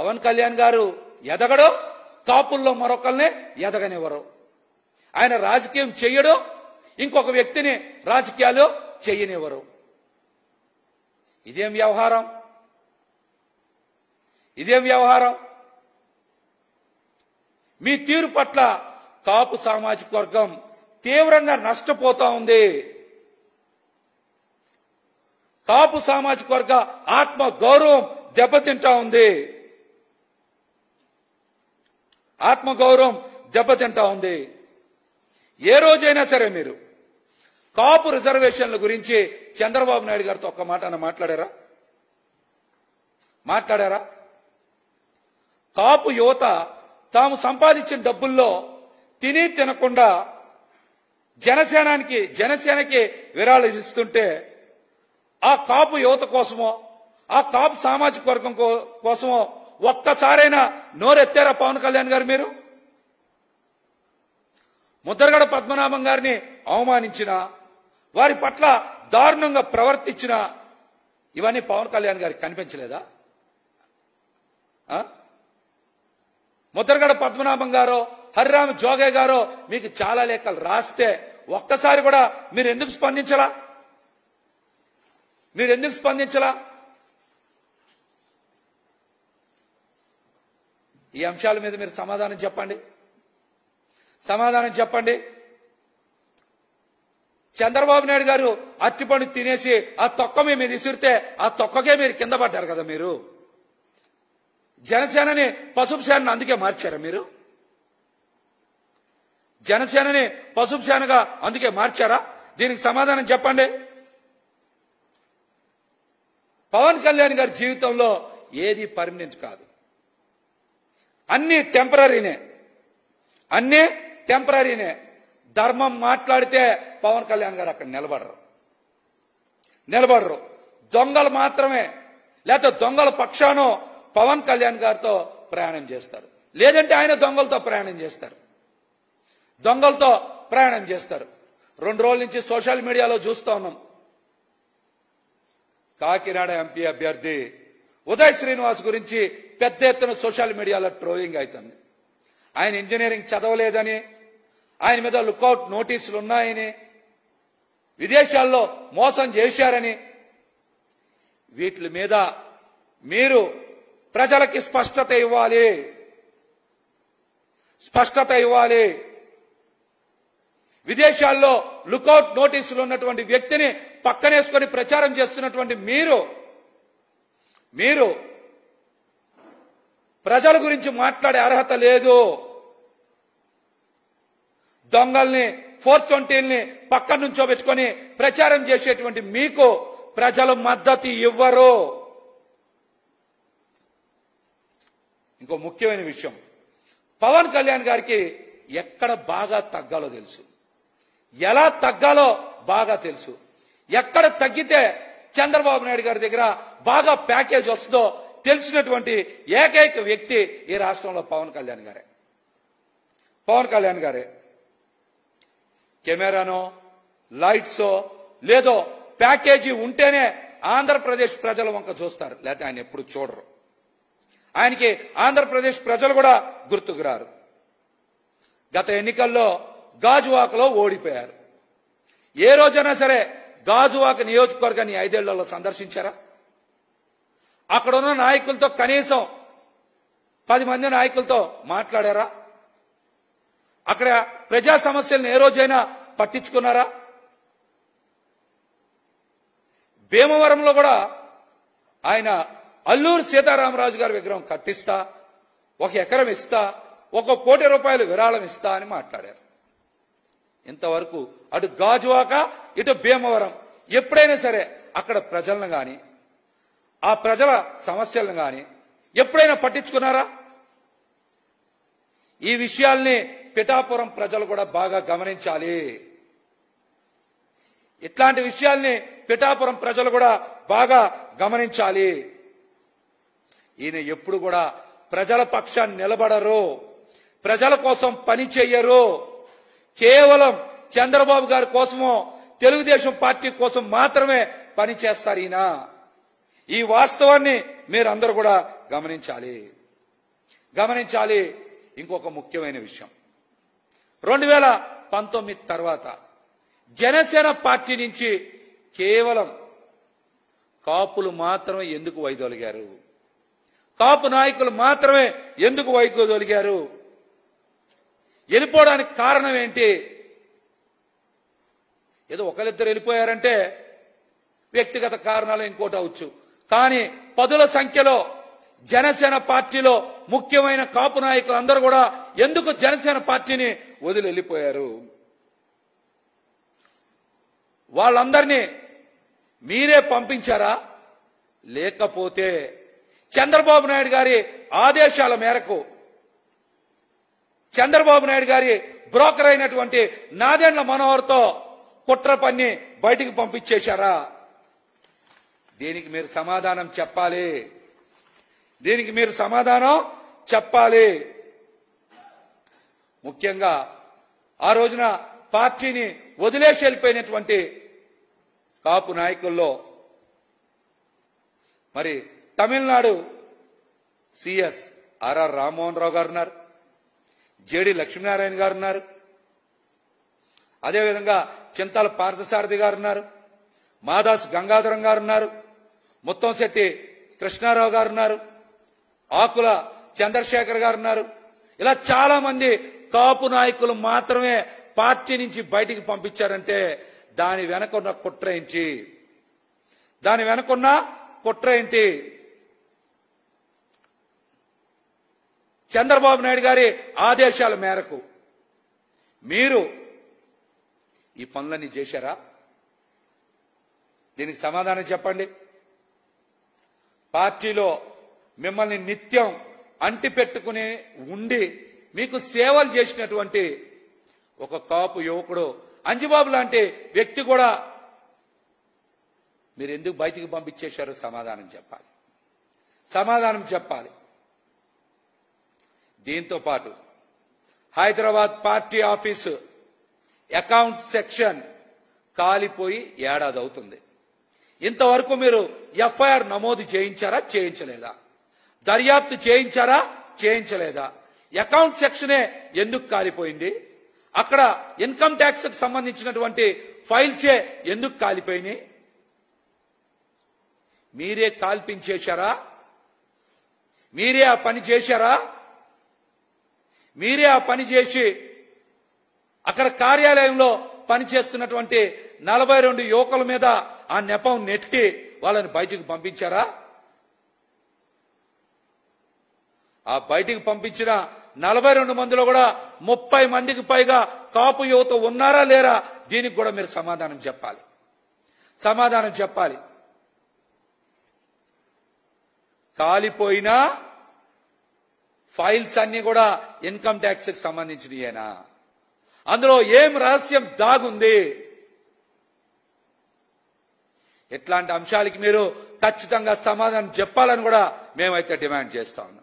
పవన్ కళ్యాణ్ గారు ఎదగడు, కాపుల్లో మరొకరిని ఎదగనివ్వరు. ఆయన రాజకీయం చెయ్యడు, ఇంకొక వ్యక్తిని రాజకీయాలు చెయ్యనివ్వరు. ఇదేం వ్యవహారం? ఇదేం వ్యవహారం? మీ తీరు పట్ల కాపు సామాజిక వర్గం తీవ్రంగా నష్టపోతా ఉంది. కాపు సామాజిక వర్గ ఆత్మ గౌరవం దెబ్బతింటా ఉంది. ఆత్మగౌరవం దెబ్బతింటా ఉంది. ఏ రోజైనా సరే మీరు కాపు రిజర్వేషన్ల గురించి చంద్రబాబు నాయుడు గారితో ఒక్క మాట మాట్లాడారా? కాపు యువత తాము సంపాదించిన డబ్బుల్లో తిని తినకుండా జనసేనకి విరాళాలు ఇస్తుంటే ఆ కాపు యువత కోసమో ఆ కాపు సామాజిక వర్గం కోసమో ఒక్కసారైనా నోరెత్తారా పవన్ కళ్యాణ్ గారు? మీరు ముద్రగడ పద్మనాభం గారిని అవమానించిన, వారి పట్ల దారుణంగా ప్రవర్తించిన ఇవన్నీ పవన్ కళ్యాణ్ గారికి కనిపించలేదా? ముద్రగడ పద్మనాభం గారో హరిరామ జోగయ్య గారో మీకు చాలా లేఖలు రాస్తే ఒక్కసారి కూడా మీరు ఎందుకు స్పందించలా? ఈ అంశాల మీద మీరు సమాధానం చెప్పండి. చంద్రబాబు నాయుడు గారు అరటిపండు తినేసి ఆ తొక్క మీద విసిరితే ఆ తొక్కకే మీరు కింద పడ్డారు కదా. మీరు జనసేనని పసుపు సేనని అందుకే మార్చారా? మీరు జనసేనని పసుపు సేనగా అందుకే మార్చారా? దీనికి సమాధానం చెప్పండి. పవన్ కళ్యాణ్ గారి జీవితంలో ఏది పర్మనెంట్ కాదు, అన్ని టెంపరీనే. ధర్మం మాట్లాడితే పవన్ కళ్యాణ్ గారు అక్కడ నిలబడరు. దొంగలు మాత్రమే, లేకపోతే దొంగల పక్షానో పవన్ కళ్యాణ్ గారితో ప్రయాణం చేస్తారు, లేదంటే ఆయన దొంగలతో ప్రయాణం చేస్తారు. 2 రోజుల నుంచి సోషల్ మీడియాలో చూస్తా ఉన్నాం. కాకినాడ ఎంపీ అభ్యర్థి ఉదయ్ శ్రీనివాస్ గురించి పెద్ద ఎత్తున సోషల్ మీడియాలో ట్రోలింగ్ అవుతుంది. ఆయన ఇంజనీరింగ్ చదవలేదని, ఆయన మీద లుకౌట్ నోటీసులు ఉన్నాయని, విదేశాల్లో మోసం చేశారని, వీటి మీద మీరు ప్రజలకి స్పష్టత ఇవ్వాలి. విదేశాల్లో లుకౌట్ నోటీసులు ఉన్నటువంటి వ్యక్తిని పక్కనేసుకొని ప్రచారం చేస్తున్నటువంటి మీరు ప్రజల గురించి మాట్లాడే అర్హత లేదు. దొంగల్ని 420ని పక్కన నుంచోబెట్టుకొని ప్రచారం చేసేటువంటి మీకు ప్రజలు మద్దతు ఇవ్వరు. ఇంకో ముఖ్యమైన విషయం, పవన్ కళ్యాణ్ గారికి ఎక్కడ బాగా తగ్గాలో తెలుసు, ఎలా తగ్గాలో బాగా తెలుసు. ఎక్కడ తగ్గితే చంద్రబాబు నాయుడు గారి దగ్గర బాగా ప్యాకేజ్ వస్తుందో తెలిసినటువంటి ఏకైక వ్యక్తి ఈ రాష్ట్రంలో పవన్ కళ్యాణ్ గారే. కెమెరానో లైట్సో లేదో ప్యాకేజీ ఉంటేనే ఆంధ్రప్రదేశ్ ప్రజల వంక చూస్తారు, లేకపోతే ఆయన ఎప్పుడు చూడరు. ఆయనకి ఆంధ్రప్రదేశ్ ప్రజలు కూడా గుర్తుకు రారు. గత ఎన్నికల్లో గాజువాకలో ఓడిపోయారు. ఏ రోజైనా సరే గాజువాక నియోజకవర్గాన్ని 5 ఏళ్లలో సందర్శించారా? అక్కడ ఉన్న నాయకులతో కనీసం 10 మంది నాయకులతో మాట్లాడారా? అక్కడ ప్రజా సమస్యలను ఏ రోజైనా పట్టించుకున్నారా? భీమవరంలో కూడా ఆయన అల్లూరు సీతారామరాజు గారి విగ్రహం కట్టిస్తా, 1 ఎకరం ఇస్తా, 1 కోటి రూపాయలు విరాళం ఇస్తా అని మాట్లాడారు. ఇంతవరకు అటు గాజువాక ఇటు భీమవరం ఎప్పుడైనా సరే అక్కడ ప్రజలను గాని ఆ ప్రజల సమస్యలను గాని ఎప్పుడైనా పట్టించుకున్నారా? ఈ విషయాల్ని పిఠాపురం ప్రజలు కూడా బాగా గమనించాలి. ఇట్లాంటి విషయాల్ని పిఠాపురం ప్రజలు కూడా బాగా గమనించాలి. ఈయన ఎప్పుడు కూడా ప్రజల పక్షాన్ని నిలబడరు, ప్రజల కోసం పని చెయ్యరు. కేవలం చంద్రబాబు గారి కోసమో తెలుగుదేశం పార్టీ కోసం మాత్రమే పని చేస్తారు ఈయన. ఈ వాస్తవాన్ని మీరందరూ కూడా గమనించాలి. గమనించాలి. ఇంకొక ముఖ్యమైన విషయం, 2019 తర్వాత జనసేన పార్టీ నుంచి కేవలం కాపులు మాత్రమే ఎందుకు వైదొలిగారు? కాపు నాయకులు మాత్రమే ఎందుకు వైదొలిగారు? వెళ్ళిపోవడానికి కారణం ఏంటి? ఏదో ఒకరిద్దరు వెళ్ళిపోయారంటే వ్యక్తిగత కారణాలు ఇంకోటి అవచ్చు, కానీ పదుల సంఖ్యలో జనసేన పార్టీలో ముఖ్యమైన కాపు నాయకులు అందరూ కూడా ఎందుకు జనసేన పార్టీని వదిలి వెళ్ళిపోయారు? వాళ్ళందరినీ మీరే పంపించారా? లేకపోతే చంద్రబాబు నాయుడు గారి ఆదేశాల మేరకు చంద్రబాబు నాయుడు గారి బ్రోకర్ అయినటువంటి నాదెండ్ల మనోహర్తో కుట్ర పన్ని బయటికి పంపించేశారా? దీనికి మీరు సమాధానం చెప్పాలి. దీనికి మీరు సమాధానం చెప్పాలి. ముఖ్యంగా ఆ రోజున పార్టీని వదిలేసి వెళ్ళిపోయినటువంటి కాపు నాయకుల్లో మరి తమిళనాడు సిఎస్ ఆర్ఆర్ రామ్మోహన్ రావు గారు ఉన్నారు, జేడి లక్ష్మీనారాయణ గారు ఉన్నారు, అదేవిధంగా చింతాల పార్థసారథి గారు ఉన్నారు, మాదాస్ గంగాధరం గారు ఉన్నారు, ముత్తంశెట్టి కృష్ణారావు గారు ఉన్నారు, ఆకుల చంద్రశేఖర్ గారు ఉన్నారు. ఇలా చాలా మంది కాపు నాయకులు మాత్రమే పార్టీ నుంచి బయటికి పంపించారంటే దాని వెనకున్న కుట్ర ఏంటి? దాని వెనకున్న కుట్ర ఏంటి? చంద్రబాబు నాయుడు గారి ఆదేశాల మేరకు మీరు ఈ పనులన్నీ చేశారా? దీనికి సమాధానం చెప్పండి. పార్టీలో మిమ్మల్ని నిత్యం అంటి పెట్టుకుని ఉండి మీకు సేవలు చేసినటువంటి ఒక కాపు యువకుడు అంజిబాబు లాంటి వ్యక్తి కూడా మీరు ఎందుకు బయటికి పంపించేశారో సమాధానం చెప్పాలి. సమాధానం చెప్పాలి. దీంతో పాటు Hyderabad party office account section కాలిపోయి ఏడాది అవుతుంది. ఇంతవరకు మీరు ఎఫ్ఐఆర్ నమోదు చేయించారా? చేయించలేదా? దర్యాప్తు చేయించారా? చేయించలేదా? అకౌంట్ సెక్షనే ఎందుకు కాలిపోయింది? అక్కడ ఇన్కమ్ ట్యాక్స్ కి సంబంధించినటువంటి ఫైల్సే ఎందుకు కాలిపోయినాయి? మీరే కాల్పించేశారా? మీరే ఆ పని చేశారా? మీరే ఆ పని చేసి అక్కడ కార్యాలయంలో పనిచేస్తున్నటువంటి 42 యువకుల మీద ఆ నెపం నెట్టి వాళ్ళని బయటికి పంపించారా? ఆ బయటికి పంపించిన 42 మందిలో కూడా 30 మందికి పైగా కాపు యువత ఉన్నారా లేరా? దీనికి కూడా మీరు సమాధానం చెప్పాలి. సమాధానం చెప్పాలి. కాలిపోయిన ఫైల్స్ అన్ని కూడా ఇన్కమ్ ట్యాక్స్ కి సంబంధించినయేనా? అందులో ఏం రహస్యం దాగుంది? ఇట్లాంటి అంశాలకి మీరు ఖచ్చితంగా సమాధానం చెప్పాలని కూడా మేమైతే డిమాండ్ చేస్తా ఉన్నాం.